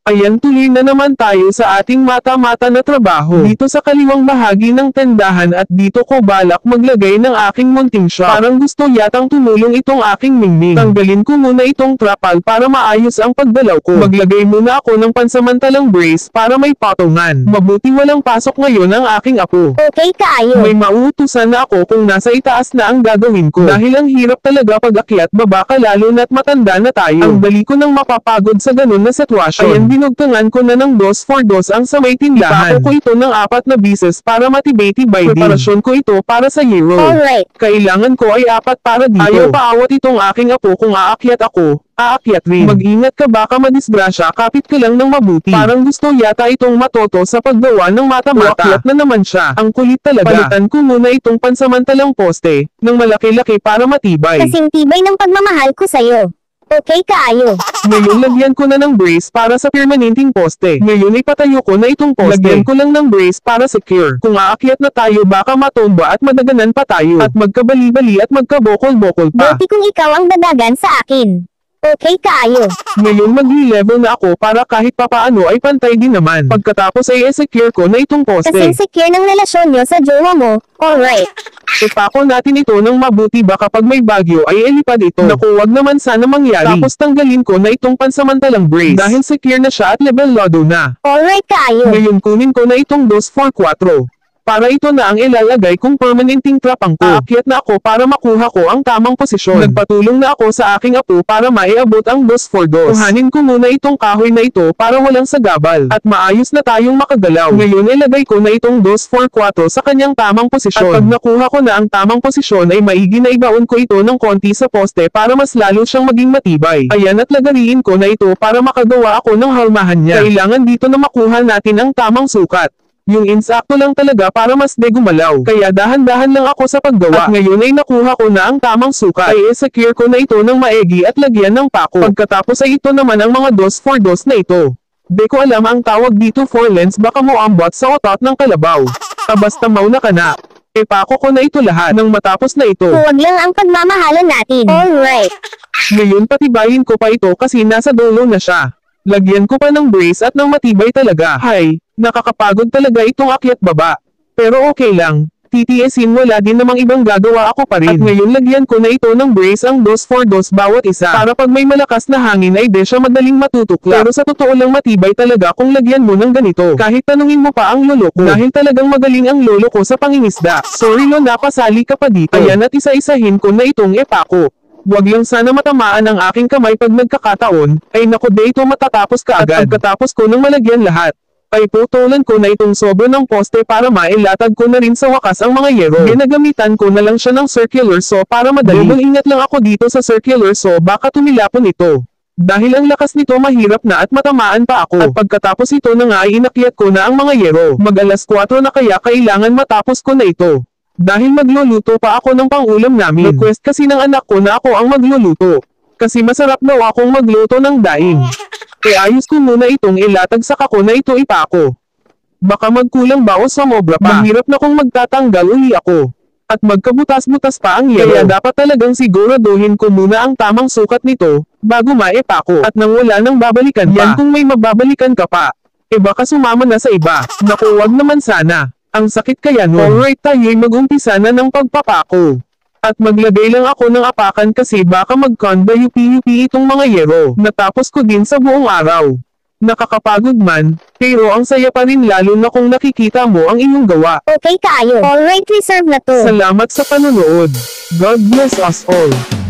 Ayan, tuloy na naman tayo sa ating mata-mata na trabaho. Dito sa kaliwang bahagi ng tendahan at dito ko balak maglagay ng aking munting shop. Parang gusto yatang tumulong itong aking mingming. Tanggalin ko muna itong trapal para maayos ang pagdalaw ko. Maglagay muna ako ng pansamantalang brace para may patungan. Mabuti walang pasok ngayon ang aking apo. Okay kaayo. May mauutusan na ako kung nasa itaas na ang gagawin ko. Dahil ang hirap talaga pag-akyat baba ka lalo na't matanda na tayo. Ang dali ko nang mapapagod sa ganun na sitwasyon. Ayan, binugtungan ko na ng 2x2 ang sa may tindahan. Ipako ko ito ng 4 na bises para matibay-tibay din. Preparasyon ko ito para sa year roll. Alright. Kailangan ko ay 4 para dito. Ayaw paawat itong aking apo kung aakyat ako. Aakyat rin. Mag-ingat ka baka madisgrasya, kapit ka lang ng mabuti. Parang gusto yata itong matoto sa paggawa ng mata-mata. Aakyat na naman siya. Ang kulit talaga. Palitan ko muna itong pansamantalang poste ng malaki-laki para matibay. Kasing tibay ng pagmamahal ko sa'yo. Okay kaayo. Ngayon lagyan ko na ng brace para sa permanenteng poste. Ngayon ay patayo ko na itong poste. Lagyan ko lang ng brace para secure. Kung aakyat na tayo baka matumba at madaganan pa tayo. At magkabali-bali at magkabokol-bokol pa. Buti kung ikaw ang dadagan sa akin. Okay kaayo. Ngayon mag-level na ako para kahit papaano ay pantay din naman. Pagkatapos ay secure ko na itong poste. Kasing secure ng relasyon nyo sa jowa mo. Alright. Ipako natin ito ng mabuti baka pag may bagyo ay ilipad ito. Naku, wag naman sana mangyari. Tapos tanggalin ko na itong pansamantalang brace. Dahil secure na siya at level lodo na. Alright kaayo. Ngayon kunin ko na itong 2x4. Para ito na ang ilalagay kong permanenteng trapang ko. Aakyat na ako para makuha ko ang tamang posisyon. Nagpatulong na ako sa aking apo para maiabot ang 2x2. Kuhanin ko muna itong kahoy na ito para walang sagabal. At maayos na tayong makagalaw. Ngayon ilagay ko na itong 2x4 sa kanyang tamang posisyon. At pag nakuha ko na ang tamang posisyon ay maigi na ibaon ko ito ng konti sa poste para mas lalo siyang maging matibay. Ayan, at lagariin ko na ito para makagawa ako ng halmahan niya. Kailangan dito na makuha natin ang tamang sukat. Yung insakto lang talaga para mas de gumalaw. Kaya dahan-dahan lang ako sa paggawa. At ngayon ay nakuha ko na ang tamang sukat. Ay secure ko na ito ng maigi at lagyan ng pako. Pagkatapos ay ito naman ang mga 2x2 na ito. Di ko alam ang tawag dito, 4 lens, baka mo ambot sa otot ng kalabaw. Basta mauna ka na. Ipako ko na ito lahat. Nang matapos na ito, Huwag lang ang pagmamahalan natin. Alright. ngayon patibayin ko pa ito kasi nasa dulo na siya. Lagyan ko pa ng brace at ng matibay talaga. Hay, nakakapagod talaga itong akyat baba. Pero okay lang. TTSin, wala din namang ibang gagawa, ako pa rin. At ngayon lagyan ko na ito ng brace ang 2x2 bawat isa. Para pag may malakas na hangin ay di siya madaling matutukla. Pero sa totoo lang matibay talaga kung lagyan mo ng ganito. Kahit tanungin mo pa ang lolo ko. Dahil talagang magaling ang lolo ko sa pangingisda. Sorry lo, napasali ka pa dito. Ayan, at isa-isahin ko na itong epako. Wag lang sana matamaan ang aking kamay pag nagkakataon, ay naku, de ito matatapos ka agad. At pagkatapos ko nang malagyan lahat, ay putulan ko na itong sobra ng poste para mailatag ko na rin sa wakas ang mga yero. Ginagamitan ko na lang siya ng circular saw para madali. Ingat lang ako dito sa circular saw, baka tumilapon ito. Dahil ang lakas nito mahirap na at matamaan pa ako. At pagkatapos ito na nga ay inakyat ko na ang mga yero. Mag-alas 4 na kaya kailangan matapos ko na ito. Dahil magluluto pa ako ng pang-ulam namin. Request kasi ng anak ko na ako ang magluluto. Kasi masarap daw akong magluto ng daing. Kaya ayos ko muna itong ilatag sa kako na ito ipako. Baka magkulang ba o sumobra pa. Mahirap na kung magtatanggal uli ako. At magkabutas-butas pa ang yero. Kaya dapat talagang siguraduhin ko muna ang tamang sukat nito, bago maipako. At nang wala nang babalikan pa. Yan kung may mababalikan ka pa. Baka sumama na sa iba. Naku, wag naman sana. Ang sakit kaya nun. Alright, tayo'y mag-umpisa na ng pagpapako. At maglagay lang ako ng apakan kasi baka mag-conda yupi-yupi itong mga yero. Natapos ko din sa buong araw. Nakakapagod man, pero ang saya pa rin lalo na kung nakikita mo ang iyong gawa. Okay kaayo. Alright, reserve na to. Salamat sa panonood. God bless us all.